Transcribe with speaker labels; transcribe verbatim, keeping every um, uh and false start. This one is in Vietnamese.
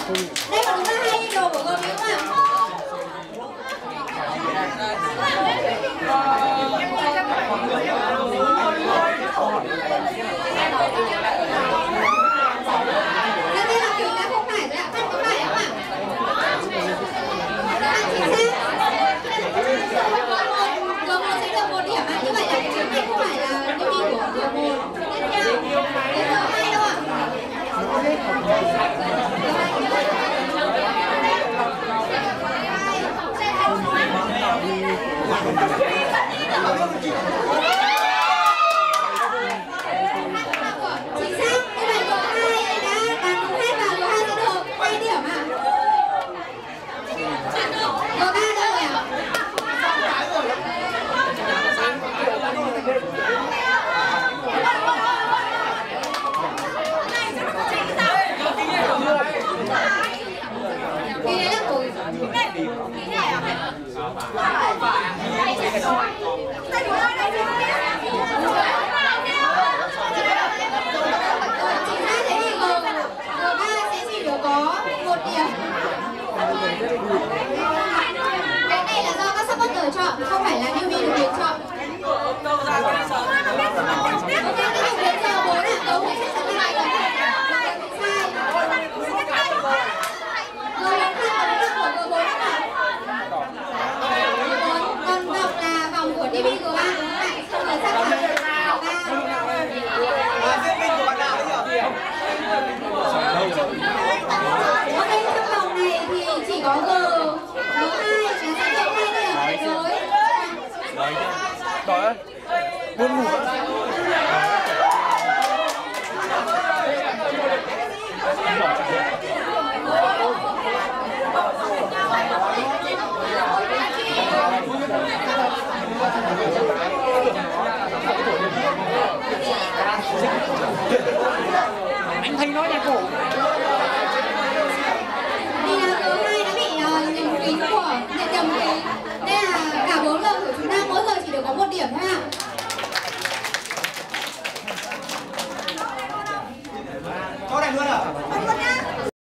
Speaker 1: Đây có đúng là hai đồ của con đúng không ạ? Đây đây là kiểu đã không phải rồi ạ, không có phải không ạ? G một sẽ được một điểm ạ, như vậy là cái chứng này không phải là điểm của G một. Tiếp theo, đến G hai đâu ạ? Chính xác, như vậy G hai đã bán đúng hết và G hai sẽ được hai điểm ạ. G ba đâu rồi ạ? Cái đấy là của cái này à? Chính xác, thế thì G ba sẽ chỉ được có một điểm. Cái này là do các supporter chọn, không phải là newbie được quyền chọn. Ok, tiếp tục đến G bốn ạ, G bốn chắc chắn là hai điểm. Sai. G bốn là của G bốn ạ. Còn vòng là vòng của newbie G ba. Không phải xác định G ba. Ok, trong vòng này thì chỉ có G hai là sẽ được hai điểm rồi.
Speaker 2: Đợi chứ. Đợi á. Buồn ngủ.